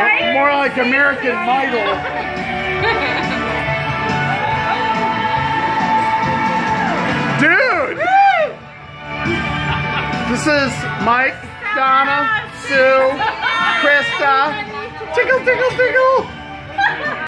More like American Idol. Dude! This is Mike, Donna, Sue, Krista. Tickle, tickle, tickle!